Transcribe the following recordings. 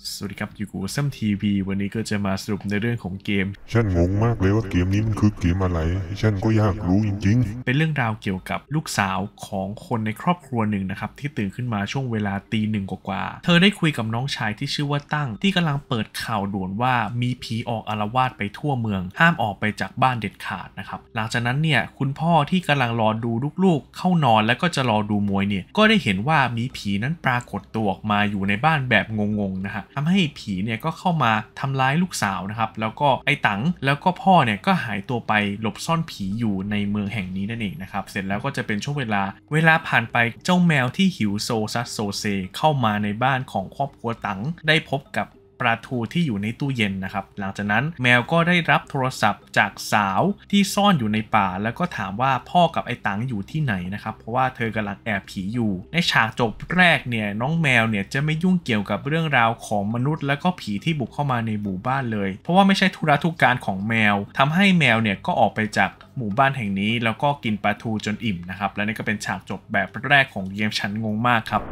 สวัสดีครับอยู่กับซัมทีวีวันนี้ก็จะมาสรุปในเรื่องของเกมฉันงงมากเลยว่าเกมนี้มันคือเกมอะไรฉันก็อยากรู้จริงๆเป็นเรื่องราวเกี่ยวกับลูกสาวของคนในครอบครัวหนึ่งนะครับที่ตื่นขึ้นมาช่วงเวลาตีหนึ่งกว่าเธอได้คุยกับน้องชายที่ชื่อว่าตั้งที่กำลังเปิดข่าวด่วนว่ามีผีออกอาละวาดไปทั่วเมืองห้ามออกไปจากบ้านเด็ดขาดนะครับหลังจากนั้นเนี่ยคุณพ่อที่กำลังรอดูลูกๆเข้านอนแล้วก็จะรอดูมวยเนี่ยก็ได้เห็นว่ามีผีนั้นปรากฏตัวออกมาอยู่ในบ้านแบบงงๆนะฮะทำให้ผีเนี่ยก็เข้ามาทำร้ายลูกสาวนะครับแล้วก็ไอ้ตังแล้วก็พ่อเนี่ยก็หายตัวไปหลบซ่อนผีอยู่ในเมืองแห่งนี้นั่นเองนะครับเสร็จแล้วก็จะเป็นช่วงเวลาผ่านไปเจ้าแมวที่หิวโซซัสโซเซเข้ามาในบ้านของครอบครัวตังได้พบกับปลาทูที่อยู่ในตู้เย็นนะครับหลังจากนั้นแมวก็ได้รับโทรศัพท์จากสาวที่ซ่อนอยู่ในป่าแล้วก็ถามว่าพ่อกับไอ้ตังอยู่ที่ไหนนะครับเพราะว่าเธอกำลังแอบผีอยู่ในฉากจบแรกเนี่ยน้องแมวเนี่ยจะไม่ยุ่งเกี่ยวกับเรื่องราวของมนุษย์แล้วก็ผีที่บุกเข้ามาในหมู่บ้านเลยเพราะว่าไม่ใช่ธุระทุกการของแมวทำให้แมวเนี่ยก็ออกไปจากหมู่บ้านแห่งนี้แล้วก็กินปลาทูจนอิ่มนะครับและนี่ก็เป็นฉากจบแบบแรกของเกมฉันงงมากครับ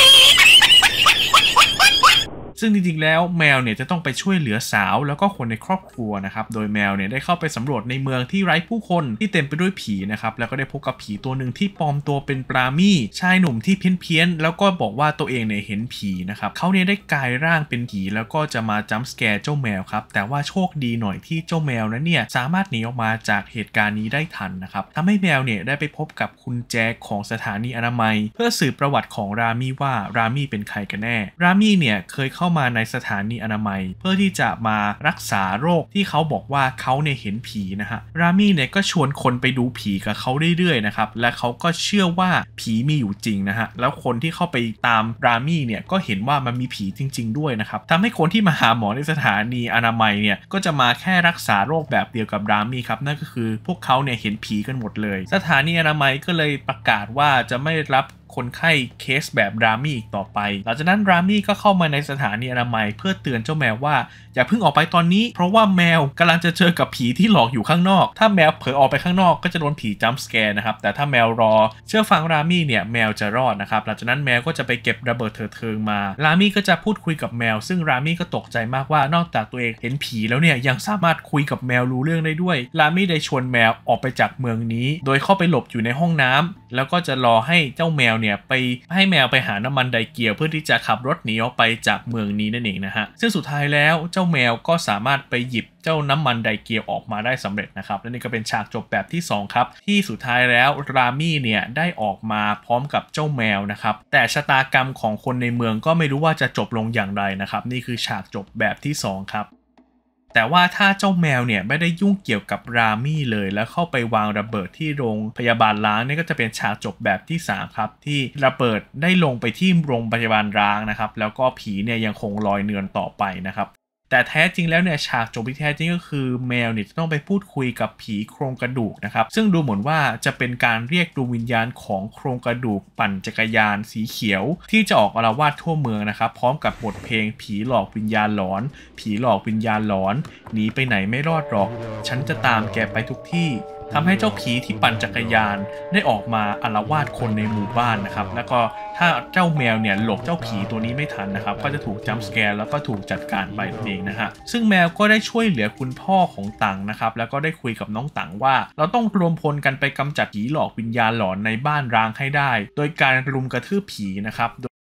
ซึ่งจริงๆแล้วแมวเนี่ยจะต้องไปช่วยเหลือสาวแล้วก็คนในครอบครัวนะครับโดยแมวเนี่ยได้เข้าไปสำรวจในเมืองที่ไร้ผู้คนที่เต็มไปด้วยผีนะครับแล้วก็ได้พบกับผีตัวหนึ่งที่ปลอมตัวเป็นปรามี่ชายหนุ่มที่เพี้ยนแล้วก็บอกว่าตัวเองเนี่ยเห็นผีนะครับเขาเนี่ยได้กลายร่างเป็นผีแล้วก็จะมาจัมป์สแกร์เจ้าแมวครับแต่ว่าโชคดีหน่อยที่เจ้าแมวนั้นเนี่ยสามารถหนีออกมาจากเหตุการณ์นี้ได้ทันนะครับทำให้แมวเนี่ยได้ไปพบกับคุณแจคของสถานีอนามัยเพื่อสืบประวัติของรามี่ว่ารามี่เป็นใครกันแน่รามี่เนี่ยเคยเข้ามาในสถานีอนามัยเพื่อที่จะมารักษาโรคที่เขาบอกว่าเขาเนี่ยเห็นผีนะฮะรามี่เนี่ยก็ชวนคนไปดูผีกับเขาเรื่อยๆนะครับและเขาก็เชื่อว่าผีมีอยู่จริงนะฮะแล้วคนที่เข้าไปตามรามี่เนี่ยก็เห็นว่ามันมีผีจริงๆด้วยนะครับทำให้คนที่มาหาหมอในสถานีอนามัยเนี่ยก็จะมาแค่รักษาโรคแบบเดียวกับรามี่ครับนั่นก็คือพวกเขาเนี่ยเห็นผีกันหมดเลยสถานีอนามัยก็เลยประกาศว่าจะไม่รับคนไข้เคสแบบรามี่อีกต่อไปหลังจากนั้นรามี่ก็เข้ามาในสถานีอนามัยเพื่อเตือนเจ้าแมวว่าอย่าเพิ่งออกไปตอนนี้เพราะว่าแมวกำลังจะเจอกับผีที่หลอกอยู่ข้างนอกถ้าแมวเผลอออกไปข้างนอกก็จะโดนผีจัมป์สแกร์นะครับแต่ถ้าแมวรอเชื่อฟังรามี่เนี่ยแมวจะรอดนะครับหลังจากนั้นแมวก็จะไปเก็บระเบิดเถิดเทิงมารามี่ก็จะพูดคุยกับแมวซึ่งรามี่ก็ตกใจมากว่านอกจากตัวเองเห็นผีแล้วเนี่ยยังสามารถคุยกับแมวรู้เรื่องได้ด้วยรามี่ได้ชวนแมวออกไปจากเมืองนี้โดยเข้าไปหลบอยู่ในห้องน้ำแล้วก็จะรอให้เจ้าแมวเนี่ยให้แมวไปหาน้ำมันไดเกียวเพื่อที่จะขับรถหนีออกไปจากเมืองนี้นั่นเองนะฮะซึ่งสุดท้ายแล้วเจ้าแมวก็สามารถไปหยิบเจ้าน้ำมันไดเกียวออกมาได้สำเร็จนะครับและนี่ก็เป็นฉากจบแบบที่2ครับที่สุดท้ายแล้วรามี่เนี่ยได้ออกมาพร้อมกับเจ้าแมวนะครับแต่ชะตากรรมของคนในเมืองก็ไม่รู้ว่าจะจบลงอย่างไรนะครับนี่คือฉากจบแบบที่2ครับแต่ว่าถ้าเจ้าแมวเนี่ยไม่ได้ยุ่งเกี่ยวกับรามี่เลยแล้วเข้าไปวางระเบิดที่โรงพยาบาลร้างนี่ก็จะเป็นฉากจบแบบที่3ครับที่ระเบิดได้ลงไปที่โรงพยาบาลร้างนะครับแล้วก็ผีเนี่ยยังคงลอยเนือนต่อไปนะครับแต่แท้จริงแล้วเนี่ยฉากจบที่แท้จริงก็คือแมวเนี่ยจะต้องไปพูดคุยกับผีโครงกระดูกนะครับซึ่งดูเหมือนว่าจะเป็นการเรียกดวงวิญญาณของโครงกระดูกปั่นจักรยานสีเขียวที่จะออกอาละวาดทั่วเมืองนะครับพร้อมกับบทเพลงผีหลอกวิญญาณหลอนผีหลอกวิญญาณหลอนหนีไปไหนไม่รอดหรอกฉันจะตามแกไปทุกที่ทำให้เจ้าผีที่ปั่นจักรยานได้ออกมาอาละวาดคนในหมู่บ้านนะครับแล้วก็ถ้าเจ้าแมวเนี่ยหลบเจ้าผีตัวนี้ไม่ทันนะครับก็จะถูกจัมป์สแกร์แล้วก็ถูกจัดการไปนั่นเองนะฮะซึ่งแมวก็ได้ช่วยเหลือคุณพ่อของตังนะครับแล้วก็ได้คุยกับน้องตังว่าเราต้องรวมพลกันไปกำจัดผีหลอกวิญญาณหลอนในบ้านร้างให้ได้โดยการรุมกระทืบผีนะครับ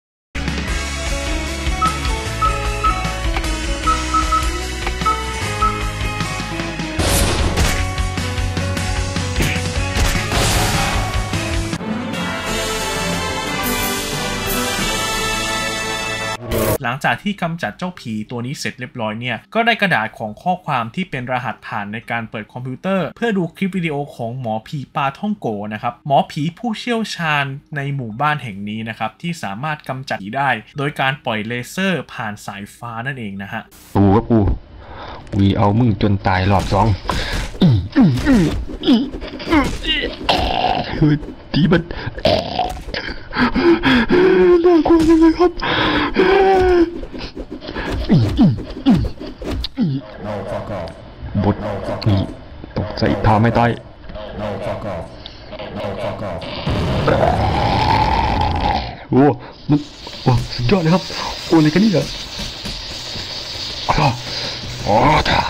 หลังจากที่กำจัดเจ้าผีตัวนี้เสร็จเรียบร้อยเนี่ยก็ได้กระดาษของข้อความที่เป็นรหัสผ่านในการเปิดคอมพิวเตอร์เพื่อดูคลิปวิดีโอของหมอผีปาท่องโกนะครับหมอผีผู้เชี่ยวชาญในหมู่บ้านแห่งนี้นะครับที่สามารถกำจัดผีได้โดยการปล่อยเลเซอร์ผ่านสายฟ้านั่นเองนะฮะปูครับปูวีเอามึงจนตายรอบ2ตีมันน่ากลัวจังเลยครับบทนี่ตกใจทาไม่ตายโอ้มันโอ้สุดยอดเลยครับโอ้อะไรกันนี่เหรอโอ้ตา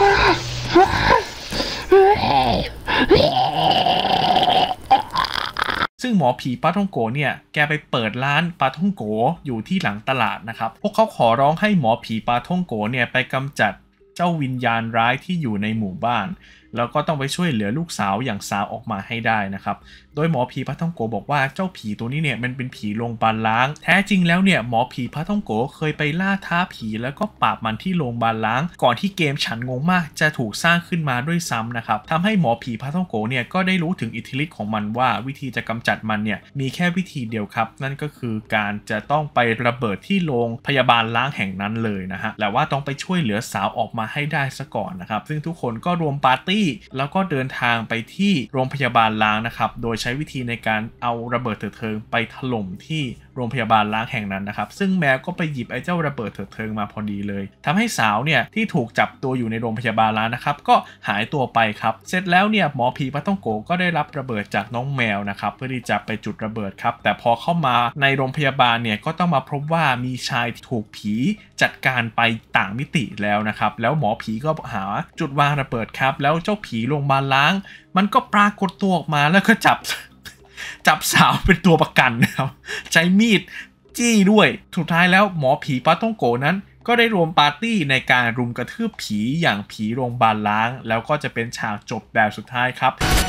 ซึ่งหมอผีปาท่องโกเนี่ยแกไปเปิดร้านปาท่องโกอยู่ที่หลังตลาดนะครับพวกเขาขอร้องให้หมอผีปาท่องโกเนี่ยไปกำจัดเจ้าวิญญาณร้ายที่อยู่ในหมู่บ้านแล้วก็ต้องไปช่วยเหลือลูกสาวอย่างสาวออกมาให้ได้นะครับโดยหมอผีปาท่องโกบอกว่าเจ้าผีตัวนี้เนี่ยมันเป็นผีโรงพยาบาลล้างแท้จริงแล้วเนี่ยหมอผีปาท่องโกเคยไปล่าท้าผีแล้วก็ปราบมันที่โรงพยาบาลล้างก่อนที่เกมฉันงงมากจะถูกสร้างขึ้นมาด้วยซ้ำนะครับทำให้หมอผีปาท่องโกเนี่ยก็ได้รู้ถึงอิทธิฤทธิ์ของมันว่าวิธีจะกำจัดมันเนี่ยมีแค่วิธีเดียวครับนั่นก็คือการจะต้องไประเบิดที่โรงพยาบาลล้างแห่งนั้นเลยนะฮะแต่ว่าต้องไปช่วยเหลือสาวออกมาให้ได้ซะก่อนนะครับซึ่งทุกคนก็รวมปาร์ตี้แล้วก็เดินทางไปที่โรงพยาบาลล้างนะครับโดยใช้วิธีในการเอาระเบิดเถิดเทิงไปถล่มที่โรงพยาบาลล้างแห่งนั้นนะครับซึ่งแมวก็ไปหยิบไอ้เจ้าระเบิดเถิดเทิงมาพอดีเลยทำให้สาวเนี่ยที่ถูกจับตัวอยู่ในโรงพยาบาลล้างนะครับก็หายตัวไปครับเสร็จแล้วเนี่ยหมอผีปาท่องโกก็ได้รับระเบิดจากน้องแมวนะครับเพื่อที่จะไปจุดระเบิดครับแต่พอเข้ามาในโรงพยาบาลเนี่ยก็ต้องมาพบว่ามีชายที่ถูกผีจัดการไปต่างมิติแล้วนะครับแล้วหมอผีก็หาจุดวางระเบิดครับแล้วเจ้าผีโรงพยาบาลล้างมันก็ปรากฏตัวออกมาแล้วก็จับสาวเป็นตัวประกันนะครับใช้มีดจี้ด้วยสุดท้ายแล้วหมอผีปาท่องโกนั้นก็ได้รวมปาร์ตี้ในการรุมกระทืบผีอย่างผีโรงพยาบาลล้างแล้วก็จะเป็นฉากจบแบบสุดท้ายครับ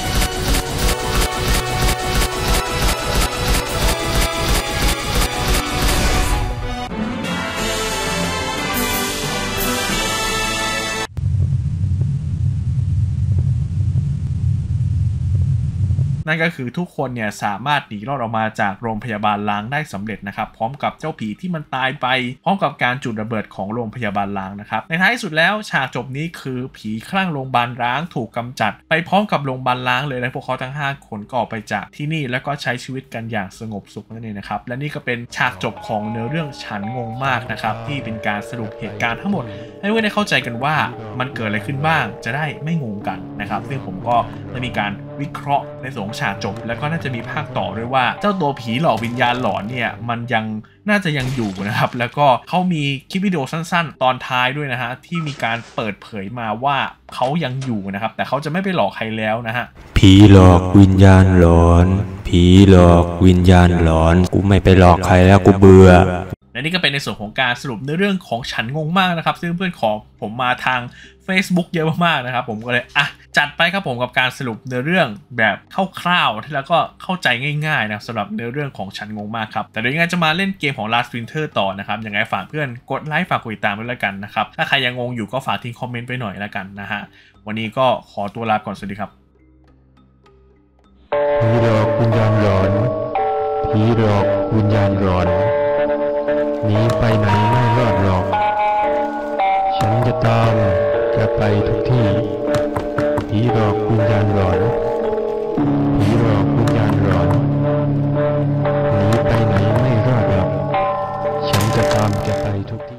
นั่นก็คือทุกคนเนี่ยสามารถหนีรอดออกมาจากโรงพยาบาลล้างได้สำเร็จนะครับพร้อมกับเจ้าผีที่มันตายไปพร้อมกับการจุดระเบิดของโรงพยาบาลล้างนะครับในท้ายสุดแล้วฉากจบนี้คือผีคลั่งโรงพยาบาลล้างถูกกำจัดไปพร้อมกับโรงพยาบาลล้างเลยและพวกเขาทั้ง5คนก็ออกไปจากที่นี่แล้วก็ใช้ชีวิตกันอย่างสงบสุขนั่นเองนะครับและนี่ก็เป็นฉากจบของเนื้อเรื่องฉันงงมากนะครับที่เป็นการสรุปเหตุการณ์ทั้งหมดให้เพื่อนได้เข้าใจกันว่ามันเกิดอะไรขึ้นบ้างจะได้ไม่งงกันนะครับซึ่งผมก็ได้มีการวิเคราะห์ในส่วนของฉากจบแล้วก็น่าจะมีภาคต่อด้วยว่าเจ้าตัวผีหลอกวิญญาณหลอนเนี่ยมันยังน่าจะยังอยู่นะครับแล้วก็เขามีคลิปวิดีโอสั้นๆตอนท้ายด้วยนะฮะที่มีการเปิดเผยมาว่าเขายังอยู่นะครับแต่เขาจะไม่ไปหลอกใครแล้วนะฮะผีหลอกวิญญาณหลอนผีหลอกวิญญาณหลอนกูไม่ไปหลอกใครแล้วกูเบื่อและนี่ก็เป็นในส่วนของการสรุปเนื้อเรื่องของฉันงงมากนะครับซึ่งเพื่อนขอผมมาทาง Facebook เยอะมากๆนะครับผมก็เลยจัดไปครับผมกับการสรุปเนื้อเรื่องแบบคร่าวๆแล้วก็เข้าใจง่ายๆนะสำหรับเนื้อเรื่องของฉันงงมากครับแต่เดี๋ยวยังไงจะมาเล่นเกมของ Last Winter ต่อนะครับยังไงฝากเพื่อนกดไลค์ฝากกดติดตามด้วยแล้วกันนะครับถ้าใครยังงงอยู่ก็ฝากทิ้งคอมเมนต์ไปหน่อยแล้วกันนะฮะวันนี้ก็ขอตัวลาก่อนสวัสดีครับ